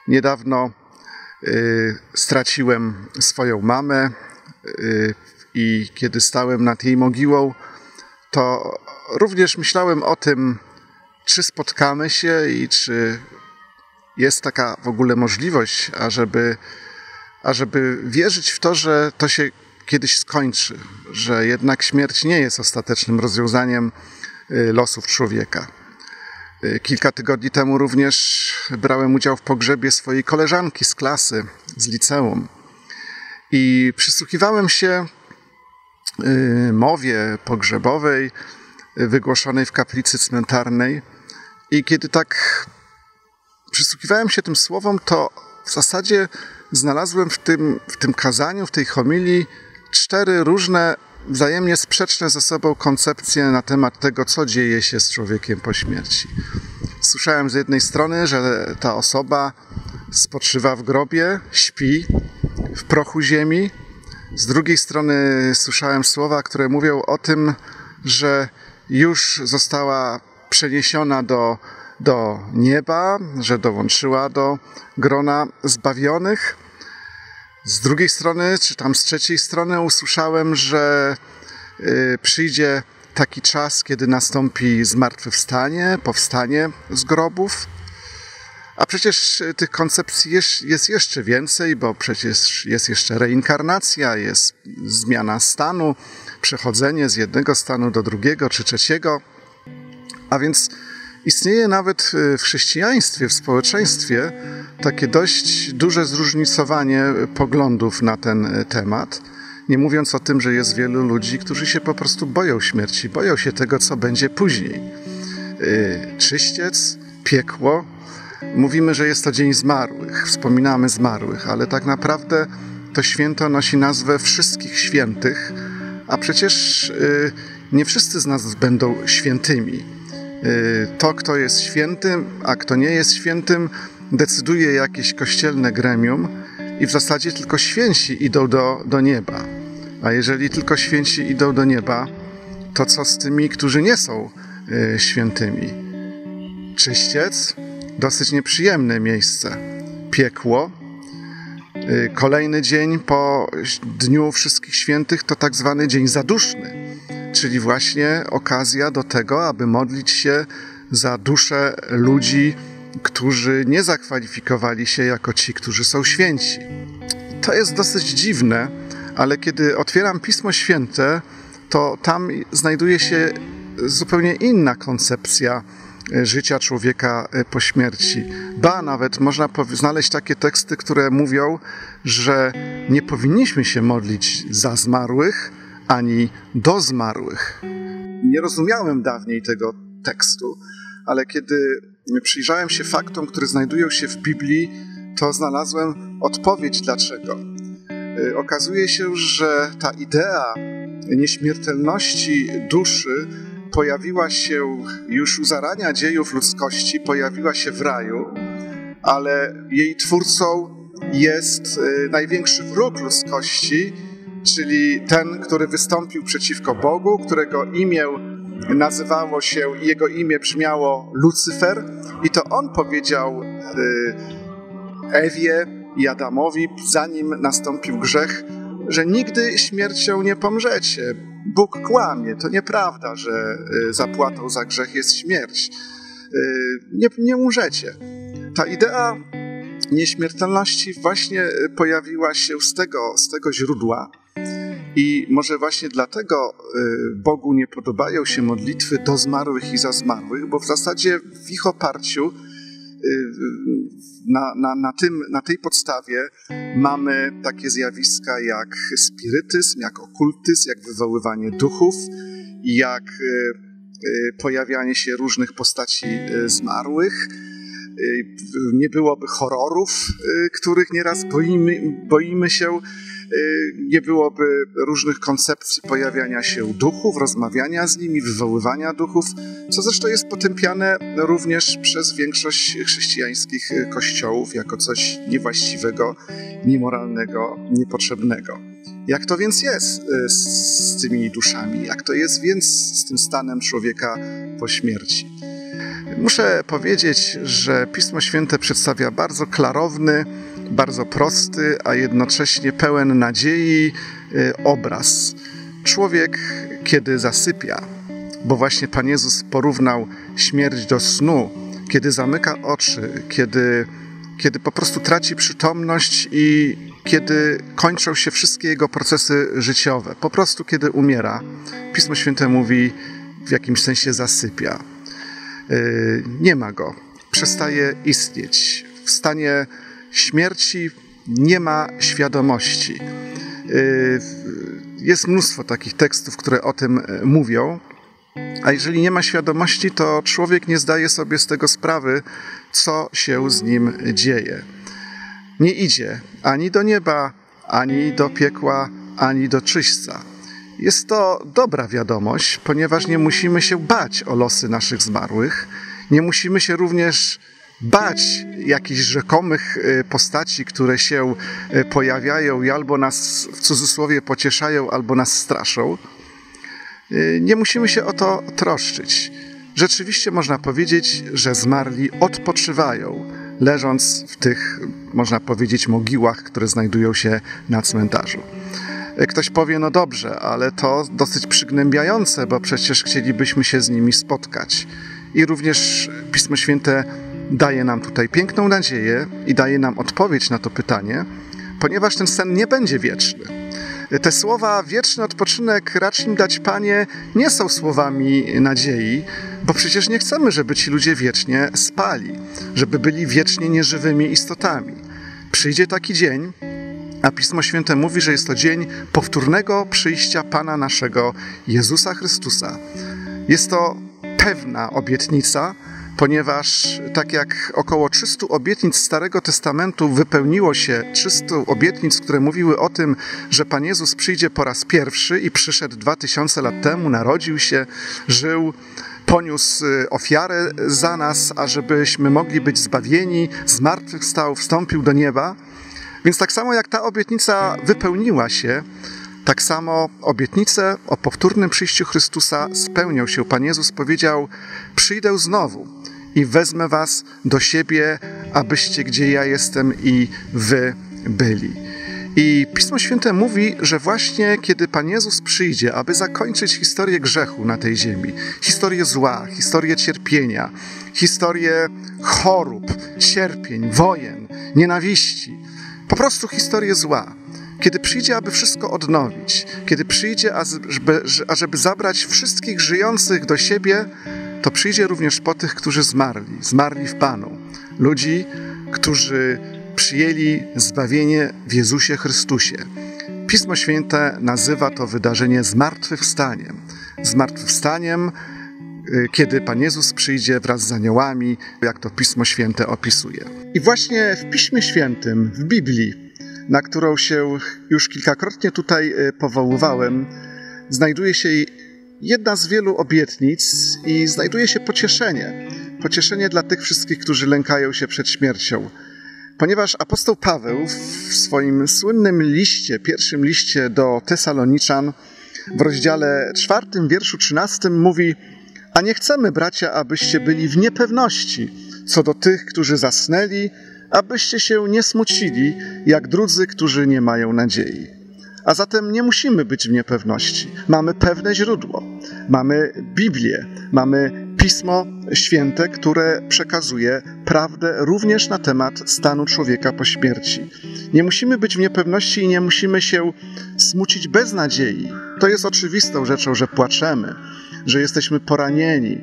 Niedawno straciłem swoją mamę i kiedy stałem nad jej mogiłą, to również myślałem o tym, czy spotkamy się i czy jest taka w ogóle możliwość, ażeby wierzyć w to, że to się kiedyś skończy, że jednak śmierć nie jest ostatecznym rozwiązaniem losów człowieka. Kilka tygodni temu również brałem udział w pogrzebie swojej koleżanki z klasy, z liceum. I przysłuchiwałem się mowie pogrzebowej wygłoszonej w kaplicy cmentarnej. I kiedy tak przysłuchiwałem się tym słowom, to w zasadzie znalazłem w tym kazaniu, w tej homilii 4 różne, wzajemnie sprzeczne ze sobą koncepcje na temat tego, co dzieje się z człowiekiem po śmierci. Słyszałem z jednej strony, że ta osoba spoczywa w grobie, śpi w prochu ziemi. Z drugiej strony słyszałem słowa, które mówią o tym, że już została przeniesiona do nieba, że dołączyła do grona zbawionych. Z drugiej strony, czy tam z trzeciej strony usłyszałem, że przyjdzie taki czas, kiedy nastąpi zmartwychwstanie, powstanie z grobów. A przecież tych koncepcji jest jeszcze więcej, bo przecież jest jeszcze reinkarnacja, jest zmiana stanu, przechodzenie z jednego stanu do drugiego czy trzeciego. A więc istnieje nawet w chrześcijaństwie, w społeczeństwie takie dość duże zróżnicowanie poglądów na ten temat. Nie mówiąc o tym, że jest wielu ludzi, którzy się po prostu boją śmierci, boją się tego, co będzie później. Czyściec, piekło. Mówimy, że jest to Dzień Zmarłych, wspominamy zmarłych, ale tak naprawdę to święto nosi nazwę Wszystkich Świętych, a przecież nie wszyscy z nas będą świętymi. To, kto jest świętym, a kto nie jest świętym, decyduje jakieś kościelne gremium i w zasadzie tylko święci idą do nieba. A jeżeli tylko święci idą do nieba, to co z tymi, którzy nie są świętymi? Czyściec? Dosyć nieprzyjemne miejsce. Piekło? Kolejny dzień po Dniu Wszystkich Świętych to tak zwany dzień zaduszny, czyli właśnie okazja do tego, aby modlić się za dusze ludzi, którzy nie zakwalifikowali się jako ci, którzy są święci. To jest dosyć dziwne, ale kiedy otwieram Pismo Święte, to tam znajduje się zupełnie inna koncepcja życia człowieka po śmierci. Ba, nawet można znaleźć takie teksty, które mówią, że nie powinniśmy się modlić za zmarłych, ani do zmarłych. Nie rozumiałem dawniej tego tekstu, ale kiedy przyjrzałem się faktom, które znajdują się w Biblii, to znalazłem odpowiedź dlaczego. Okazuje się, że ta idea nieśmiertelności duszy pojawiła się już u zarania dziejów ludzkości, pojawiła się w raju, ale jej twórcą jest największy wróg ludzkości, czyli ten, który wystąpił przeciwko Bogu, którego imię nazywało się, jego imię brzmiało Lucyfer, i to on powiedział Ewie i Adamowi, zanim nastąpił grzech, że nigdy śmiercią nie pomrzecie. Bóg kłamie, to nieprawda, że zapłatą za grzech jest śmierć. Nie umrzecie. Ta idea nieśmiertelności właśnie pojawiła się z tego źródła i może właśnie dlatego Bogu nie podobają się modlitwy do zmarłych i za zmarłych, bo w zasadzie w ich oparciu na tej podstawie mamy takie zjawiska jak spirytyzm, jak okultyzm, jak wywoływanie duchów, jak pojawianie się różnych postaci zmarłych. Nie byłoby horrorów, których nieraz boimy się. Nie byłoby różnych koncepcji pojawiania się duchów, rozmawiania z nimi, wywoływania duchów, co zresztą jest potępiane również przez większość chrześcijańskich kościołów jako coś niewłaściwego, niemoralnego, niepotrzebnego. Jak to więc jest z tymi duszami? Jak to jest więc z tym stanem człowieka po śmierci? Muszę powiedzieć, że Pismo Święte przedstawia bardzo klarowny, bardzo prosty, a jednocześnie pełen nadziei obraz. Człowiek, kiedy zasypia, bo właśnie Pan Jezus porównał śmierć do snu, kiedy zamyka oczy, kiedy po prostu traci przytomność i kiedy kończą się wszystkie jego procesy życiowe, po prostu kiedy umiera, Pismo Święte mówi, w jakimś sensie zasypia. Nie ma go, przestaje istnieć. W stanie śmierci nie ma świadomości. Jest mnóstwo takich tekstów, które o tym mówią, a jeżeli nie ma świadomości, to człowiek nie zdaje sobie z tego sprawy, co się z nim dzieje. Nie idzie ani do nieba, ani do piekła, ani do czyśćca. Jest to dobra wiadomość, ponieważ nie musimy się bać o losy naszych zmarłych. Nie musimy się również bać jakichś rzekomych postaci, które się pojawiają i albo nas w cudzysłowie pocieszają, albo nas straszą. Nie musimy się o to troszczyć. Rzeczywiście można powiedzieć, że zmarli odpoczywają, leżąc w tych, można powiedzieć, mogiłach, które znajdują się na cmentarzu. Ktoś powie, no dobrze, ale to dosyć przygnębiające, bo przecież chcielibyśmy się z nimi spotkać. I również Pismo Święte daje nam tutaj piękną nadzieję i daje nam odpowiedź na to pytanie, ponieważ ten sen nie będzie wieczny. Te słowa wieczny odpoczynek racz im dać, Panie, nie są słowami nadziei, bo przecież nie chcemy, żeby ci ludzie wiecznie spali, żeby byli wiecznie nieżywymi istotami. Przyjdzie taki dzień, a Pismo Święte mówi, że jest to dzień powtórnego przyjścia Pana naszego Jezusa Chrystusa. Jest to pewna obietnica, ponieważ tak jak około 300 obietnic Starego Testamentu wypełniło się, 300 obietnic, które mówiły o tym, że Pan Jezus przyjdzie po raz pierwszy i przyszedł 2000 lat temu, narodził się, żył, poniósł ofiarę za nas, ażebyśmy mogli być zbawieni, zmartwychwstał, wstąpił do nieba. Więc tak samo jak ta obietnica wypełniła się, tak samo obietnice o powtórnym przyjściu Chrystusa spełnią się. Pan Jezus powiedział, przyjdę znowu i wezmę was do siebie, abyście gdzie ja jestem i wy byli. I Pismo Święte mówi, że właśnie kiedy Pan Jezus przyjdzie, aby zakończyć historię grzechu na tej ziemi, historię zła, historię cierpienia, historię chorób, cierpień, wojen, nienawiści, po prostu historię zła. Kiedy przyjdzie, aby wszystko odnowić, kiedy przyjdzie, ażeby zabrać wszystkich żyjących do siebie, to przyjdzie również po tych, którzy zmarli w Panu. Ludzi, którzy przyjęli zbawienie w Jezusie Chrystusie. Pismo Święte nazywa to wydarzenie zmartwychwstaniem. Zmartwychwstaniem, kiedy Pan Jezus przyjdzie wraz z aniołami, jak to Pismo Święte opisuje. I właśnie w Piśmie Świętym, w Biblii, na którą się już kilkakrotnie tutaj powoływałem, znajduje się jedna z wielu obietnic i znajduje się pocieszenie. Pocieszenie dla tych wszystkich, którzy lękają się przed śmiercią. Ponieważ apostoł Paweł w swoim słynnym liście, pierwszym liście do Tesaloniczan, w rozdziale 4, wierszu 13 mówi: a nie chcemy, bracia, abyście byli w niepewności co do tych, którzy zasnęli, abyście się nie smucili, jak drudzy, którzy nie mają nadziei. A zatem nie musimy być w niepewności. Mamy pewne źródło. Mamy Biblię, mamy Pismo Święte, które przekazuje prawdę również na temat stanu człowieka po śmierci. Nie musimy być w niepewności i nie musimy się smucić bez nadziei. To jest oczywistą rzeczą, że płaczemy, że jesteśmy poranieni,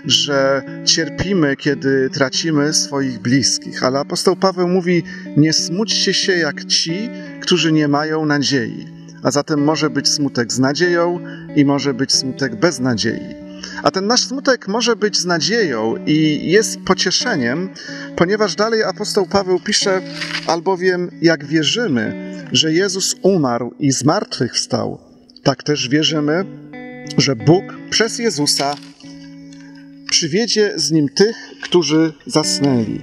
że cierpimy, kiedy tracimy swoich bliskich. Ale apostoł Paweł mówi, nie smućcie się jak ci, którzy nie mają nadziei. A zatem może być smutek z nadzieją i może być smutek bez nadziei. A ten nasz smutek może być z nadzieją i jest pocieszeniem, ponieważ dalej apostoł Paweł pisze, albowiem jak wierzymy, że Jezus umarł i zmartwychwstał, tak też wierzymy, że Bóg przez Jezusa przywiedzie z Nim tych, którzy zasnęli.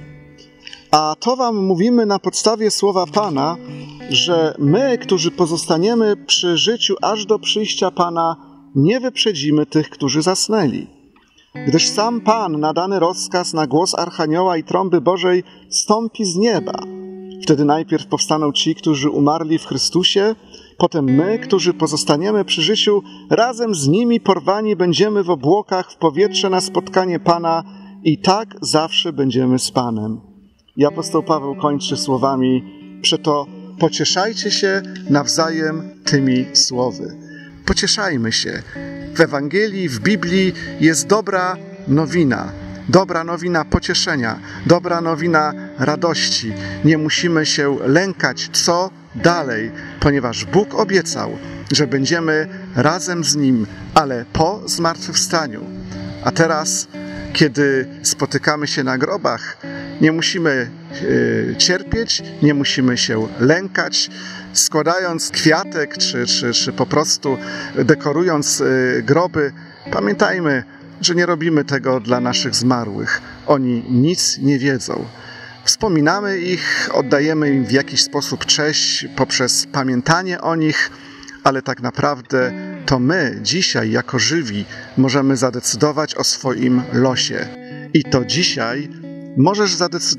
A to wam mówimy na podstawie słowa Pana, że my, którzy pozostaniemy przy życiu aż do przyjścia Pana, nie wyprzedzimy tych, którzy zasnęli. Gdyż sam Pan na dany rozkaz na głos Archanioła i trąby Bożej stąpi z nieba. Wtedy najpierw powstaną ci, którzy umarli w Chrystusie, potem my, którzy pozostaniemy przy życiu, razem z nimi porwani będziemy w obłokach w powietrze na spotkanie Pana i tak zawsze będziemy z Panem. I apostoł Paweł kończy słowami: przeto pocieszajcie się nawzajem tymi słowy. Pocieszajmy się. W Ewangelii, w Biblii jest dobra nowina pocieszenia, dobra nowina radości. Nie musimy się lękać, co dalej, ponieważ Bóg obiecał, że będziemy razem z Nim, ale po zmartwychwstaniu. A teraz, kiedy spotykamy się na grobach, nie musimy cierpieć, nie musimy się lękać. Składając kwiatek, czy po prostu dekorując groby, pamiętajmy, że nie robimy tego dla naszych zmarłych. Oni nic nie wiedzą. Wspominamy ich, oddajemy im w jakiś sposób cześć poprzez pamiętanie o nich, ale tak naprawdę to my dzisiaj jako żywi możemy zadecydować o swoim losie. I to dzisiaj możesz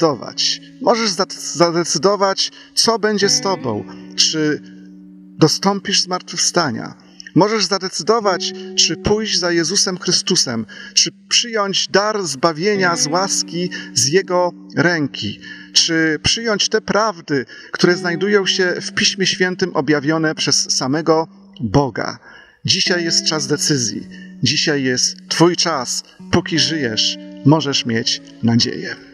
zadecydować, co będzie z tobą, czy dostąpisz zmartwychwstania. Możesz zadecydować, czy pójść za Jezusem Chrystusem, czy przyjąć dar zbawienia z łaski z Jego ręki, czy przyjąć te prawdy, które znajdują się w Piśmie Świętym objawione przez samego Boga. Dzisiaj jest czas decyzji. Dzisiaj jest Twój czas. Póki żyjesz, możesz mieć nadzieję.